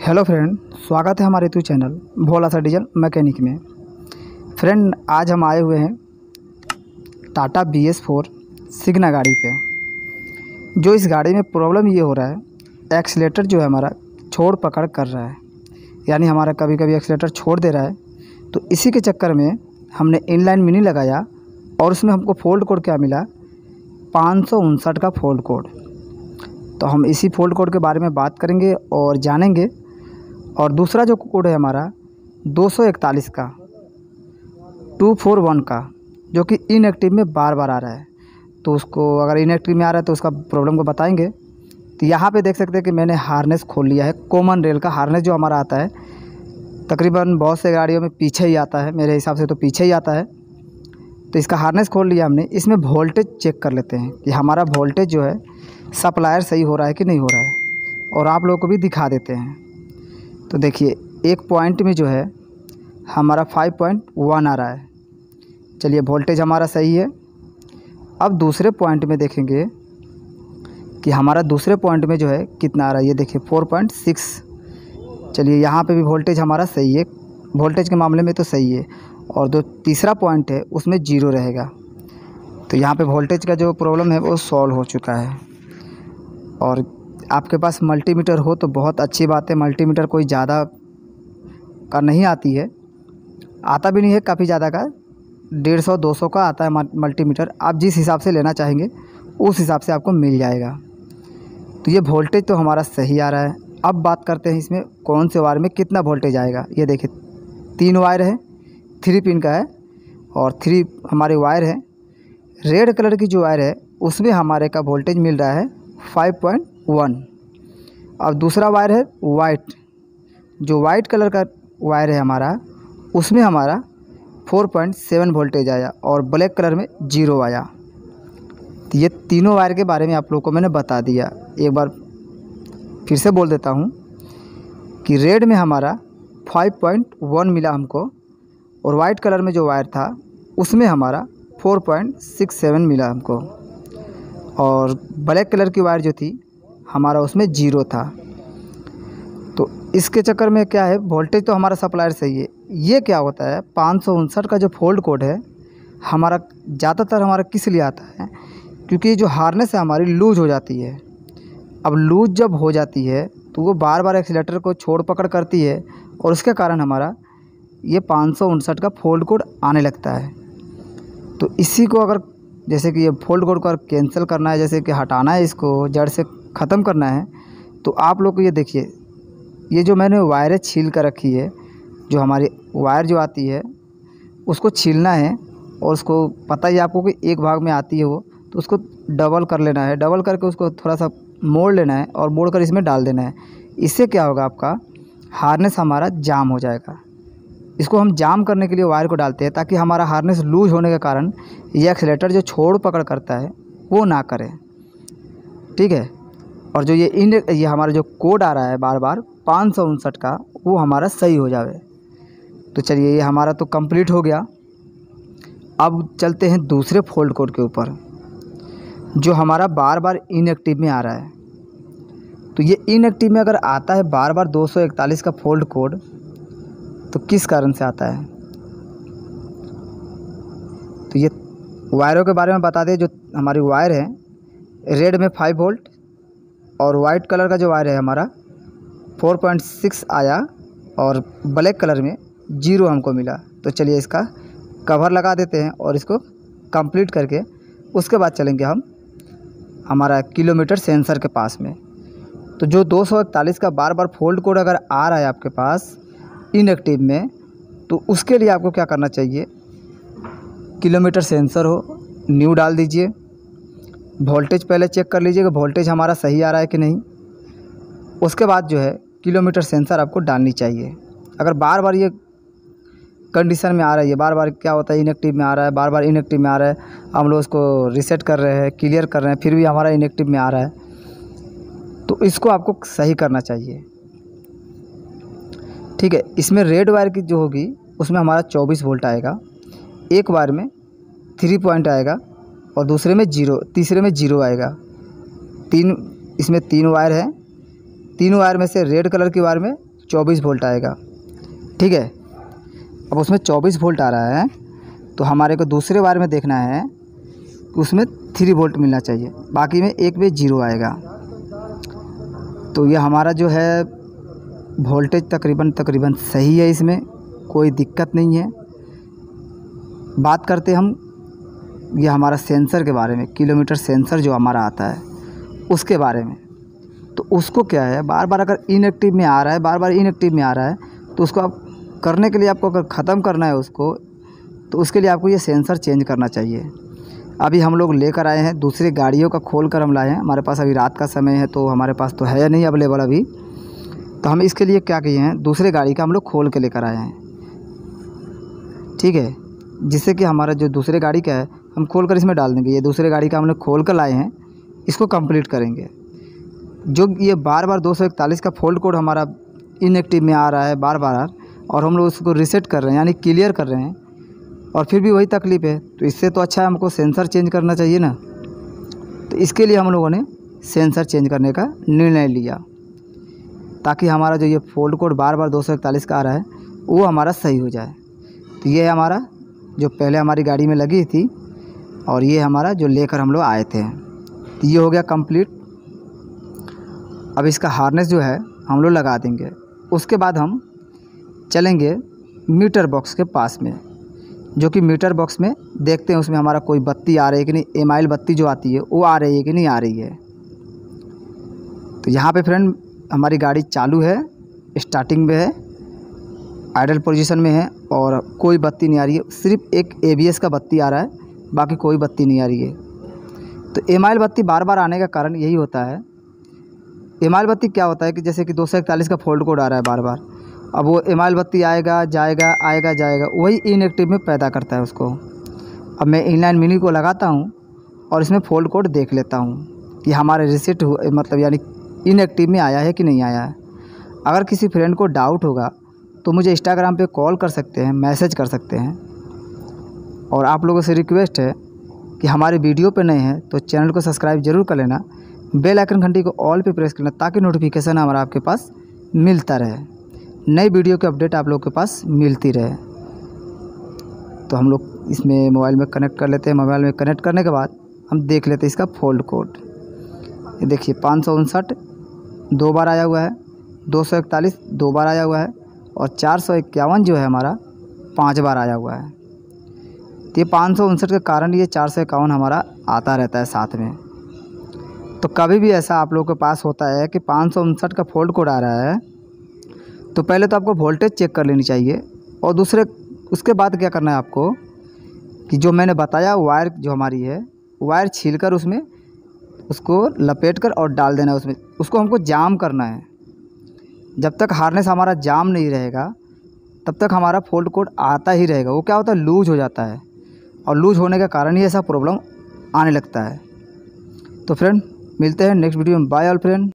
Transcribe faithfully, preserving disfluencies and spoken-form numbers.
Hello friend, स्वागत है हमारे यूट्यूब चैनल भोला सा डीजल मैकेनिक में। फ्रेंड, आज हम आए हुए हैं Tata B S four Signa गाड़ी पे। जो इस गाड़ी में प्रॉब्लम ये हो रहा है, एक्सीलेटर जो है हमारा छोड़ पकड़ कर रहा है, यानी हमारा कभी कभी एक्सीलेटर छोड़ दे रहा है। तो इसी के चक्कर में हमने इनलाइन मिनी लगाया और उसमें हमको फोल्ड कोड क्या मिला, पाँच सौ उनसठ का फोल्ड कोड। तो हम इसी फोल्ड कोड के बारे में बात करेंगे और जानेंगे। और दूसरा जो कोड है हमारा दो सौ इकतालीस का टू फोर वन का, जो कि इनएक्टिव में बार बार आ रहा है। तो उसको अगर इनएक्टिव में आ रहा है तो उसका प्रॉब्लम को बताएंगे। तो यहाँ पे देख सकते हैं कि मैंने हार्नेस खोल लिया है। कॉमन रेल का हार्नेस जो हमारा आता है, तकरीबन बहुत से गाड़ियों में पीछे ही आता है, मेरे हिसाब से तो पीछे ही आता है। तो इसका हार्नेस खोल लिया हमने। इसमें वोल्टेज चेक कर लेते हैं कि हमारा वोल्टेज जो है सप्लायर सही हो रहा है कि नहीं हो रहा है, और आप लोगों को भी दिखा देते हैं। तो देखिए, एक पॉइंट में जो है हमारा फाइव पॉइंट वन आ रहा है। चलिए, वोल्टेज हमारा सही है। अब दूसरे पॉइंट में देखेंगे कि हमारा दूसरे पॉइंट में जो है कितना आ रहा है। ये देखिए फोर पॉइंट सिक्स। चलिए, यहाँ पे भी वोल्टेज हमारा सही है, वोल्टेज के मामले में तो सही है। और जो तीसरा पॉइंट है उसमें जीरो रहेगा। तो यहाँ पे वोल्टेज का जो प्रॉब्लम है वो सॉल्व हो चुका है। और आपके पास मल्टीमीटर हो तो बहुत अच्छी बात है। मल्टीमीटर कोई ज़्यादा का नहीं आती है, आता भी नहीं है काफ़ी ज़्यादा का, डेढ़ सौ दो सौ का आता है मल्टीमीटर। आप जिस हिसाब से लेना चाहेंगे उस हिसाब से आपको मिल जाएगा। तो ये वोल्टेज तो हमारा सही आ रहा है। अब बात करते हैं इसमें कौन से वायर में कितना वोल्टेज आएगा। ये देखिए, तीन वायर है, थ्री पिन का है और थ्री हमारे वायर है। रेड कलर की जो वायर है उसमें हमारे का वोल्टेज मिल रहा है फाइव पॉइंट वन। और दूसरा वायर है वाइट, जो वाइट कलर का वायर है हमारा, उसमें हमारा फोर पॉइंट सेवन वोल्टेज आया और ब्लैक कलर में जीरो आया। तो ये तीनों वायर के बारे में आप लोगों को मैंने बता दिया। एक बार फिर से बोल देता हूँ कि रेड में हमारा फाइव पॉइंट वन मिला हमको, और वाइट कलर में जो वायर था उसमें हमारा फोर पॉइंट सिक्स सेवन मिला हमको, और ब्लैक कलर की वायर जो थी हमारा उसमें जीरो था। तो इसके चक्कर में क्या है, वोल्टेज तो हमारा सप्लायर सही है। ये क्या होता है, पाँच सौ उनसठ का जो फोल्ड कोड है हमारा ज़्यादातर हमारा किस लिए आता है, क्योंकि जो हार्नेस है हमारी लूज हो जाती है। अब लूज जब हो जाती है तो वो बार बार एक्सीलेटर को छोड़ पकड़ करती है, और उसके कारण हमारा ये पाँच सौ उनसठ का फोल्ड कोड आने लगता है। तो इसी को अगर जैसे कि ये फोल्ड कोड को अगर कैंसिल करना है, जैसे कि हटाना है, इसको जड़ से ख़त्म करना है, तो आप लोग को ये देखिए, ये जो मैंने वायरें छील कर रखी है, जो हमारी वायर जो आती है उसको छीलना है। और उसको पता ही आपको कि एक भाग में आती है वो, तो उसको डबल कर लेना है। डबल करके उसको थोड़ा सा मोड़ लेना है और मोड़ कर इसमें डाल देना है। इससे क्या होगा, आपका हार्नेस हमारा जाम हो जाएगा। इसको हम जाम करने के लिए वायर को डालते हैं, ताकि हमारा हार्नेस लूज होने के कारण ये एक्सीलेटर जो छोड़ पकड़ करता है वो ना करे। ठीक है। और जो ये इन ये हमारा जो कोड आ रहा है बार बार पाँच सौ उनसठ का, वो हमारा सही हो जावे। तो चलिए, ये हमारा तो कंप्लीट हो गया। अब चलते हैं दूसरे फोल्ड कोड के ऊपर, जो हमारा बार बार इनएक्टिव में आ रहा है। तो ये इनएक्टिव में अगर आता है बार बार दो सौ इकतालीस का फोल्ड कोड, तो किस कारण से आता है। तो ये वायरों के बारे में बता दें। जो हमारी वायर है, रेड में फाइव वोल्ट और वाइट कलर का जो वायर है हमारा फोर पॉइंट सिक्स आया, और ब्लैक कलर में जीरो हमको मिला। तो चलिए, इसका कवर लगा देते हैं और इसको कंप्लीट करके उसके बाद चलेंगे हम हमारा किलोमीटर सेंसर के पास में। तो जो दो सौ इकतालीस का बार बार फोल्ड कोड अगर आ रहा है आपके पास इनएक्टिव में, तो उसके लिए आपको क्या करना चाहिए, किलोमीटर सेंसर हो, न्यू डाल दीजिए। वोल्टेज पहले चेक कर लीजिएगा वोल्टेज हमारा सही आ रहा है कि नहीं। उसके बाद जो है किलोमीटर सेंसर आपको डालनी चाहिए। अगर बार बार ये कंडीशन में आ रहा है, बार बार क्या होता है, इनएक्टिव में आ रहा है, बार बार इनएक्टिव में आ रहा है, हम लोग उसको रीसेट कर रहे हैं, क्लियर कर रहे हैं, फिर भी हमारा इनएक्टिव में आ रहा है, तो इसको आपको सही करना चाहिए। ठीक है। इसमें रेड वायर की जो होगी उसमें हमारा चौबीस वोल्ट आएगा, एक वायर में थ्री पॉइंट आएगा और दूसरे में जीरो, तीसरे में जीरो आएगा। तीन इसमें तीन वायर है, तीन वायर में से रेड कलर की वायर में चौबीस वोल्ट आएगा, ठीक है। अब उसमें चौबीस वोल्ट आ रहा है तो हमारे को दूसरे वायर में देखना है कि उसमें थ्री वोल्ट मिलना चाहिए, बाकी में एक में जीरो आएगा। तो ये हमारा जो है वोल्टेज तकरीबन तकरीबन सही है, इसमें कोई दिक्कत नहीं है। बात करते हम ये हमारा सेंसर के बारे में, किलोमीटर सेंसर जो हमारा आता है उसके बारे में। तो उसको क्या है, बार बार अगर इनएक्टिव में आ रहा है, बार बार इनएक्टिव में आ रहा है, तो उसको आप करने के लिए, आपको अगर ख़त्म करना है उसको, तो उसके लिए आपको ये सेंसर चेंज करना चाहिए। अभी हम लोग लेकर आए हैं, दूसरी गाड़ियों का खोल कर हम लाए हैं। हमारे पास अभी रात का समय है तो हमारे पास तो है नहीं अवेलेबल अभी, तो हम इसके लिए क्या किए हैं, दूसरे गाड़ी का हम लोग खोल के लेकर आए हैं, ठीक है। जिससे कि हमारा जो दूसरे गाड़ी का है हम खोल कर इसमें डाल देंगे। ये दूसरे गाड़ी का हम लोग खोल कर लाए हैं, इसको कंप्लीट करेंगे। जो ये बार बार दो सौ इकतालीस का फॉल्ट कोड हमारा इनएक्टिव में आ रहा है बार बार, और हम लोग उसको रीसेट कर रहे हैं यानी क्लियर कर रहे हैं, और फिर भी वही तकलीफ़ है। तो इससे तो अच्छा है हमको सेंसर चेंज करना चाहिए ना। तो इसके लिए हम लोगों ने सेंसर चेंज करने का निर्णय लिया, ताकि हमारा जो ये फॉल्ट कोड बार बार दो सौ इकतालीस का आ रहा है वो हमारा सही हो जाए। तो ये है हमारा जो पहले हमारी गाड़ी में लगी थी, और ये हमारा जो लेकर हम लोग आए थे। तो ये हो गया कंप्लीट। अब इसका हार्नेस जो है हम लोग लगा देंगे। उसके बाद हम चलेंगे मीटर बॉक्स के पास में, जो कि मीटर बॉक्स में देखते हैं उसमें हमारा कोई बत्ती आ रही है कि नहीं, एमाइल बत्ती जो आती है वो आ रही है कि नहीं आ रही है। तो यहाँ पे फ्रेंड हमारी गाड़ी चालू है, स्टार्टिंग में है, आइडल पोजीशन में है, और कोई बत्ती नहीं आ रही है। सिर्फ एक एबीएस का बत्ती आ रहा है, बाकी कोई बत्ती नहीं आ रही है। तो एमाइल बत्ती बार बार आने का कारण यही होता है। एमाइल बत्ती क्या होता है कि जैसे कि दो सौ इकतालीस का फॉल्ट कोड आ रहा है बार बार, अब वो एमाइल बत्ती आएगा जाएगा आएगा जाएगा, वही इनएक्टिव में पैदा करता है उसको। अब मैं इनलाइन मिनी को लगाता हूँ और इसमें फॉल्ट कोड देख लेता हूँ कि हमारे रिसेट हुआ, मतलब यानी इनएक्टिव में आया है कि नहीं आया है। अगर किसी फ्रेंड को डाउट होगा तो मुझे इंस्टाग्राम पे कॉल कर सकते हैं, मैसेज कर सकते हैं। और आप लोगों से रिक्वेस्ट है कि हमारे वीडियो पे नए हैं तो चैनल को सब्सक्राइब ज़रूर कर लेना, बेल आइकन घंटी को ऑल पे प्रेस करना, ताकि नोटिफिकेशन हमारा आपके पास मिलता रहे, नई वीडियो की अपडेट आप लोगों के पास मिलती रहे। तो हम लोग इसमें मोबाइल में कनेक्ट कर लेते हैं। मोबाइल में कनेक्ट करने के बाद हम देख लेते हैं इसका फॉल्ट कोड। ये देखिए पाँच सौ उनसठ दो बार आया हुआ है, दो सौ इकतालीस दो बार आया हुआ है, और चार सौ इक्यावन जो है हमारा पाँच बार आया हुआ है। तो ये पाँच सौ उनसठ के कारण ये चार सौ इक्यावन हमारा आता रहता है साथ में। तो कभी भी ऐसा आप लोगों के पास होता है कि पाँच सौ उनसठ का फॉल्ट कोड आ रहा है, तो पहले तो आपको वोल्टेज चेक कर लेनी चाहिए, और दूसरे उसके बाद क्या करना है आपको कि जो मैंने बताया वायर जो हमारी है, वायर छीलकर उसमें उसको लपेट कर और डाल देना है उसमें। उसको हमको जाम करना है। जब तक हार्नेस हमारा जाम नहीं रहेगा तब तक हमारा फॉल्ट कोड आता ही रहेगा। वो क्या होता है, लूज हो जाता है, और लूज होने के कारण ही ऐसा प्रॉब्लम आने लगता है। तो फ्रेंड मिलते हैं नेक्स्ट वीडियो में। Bye all friend.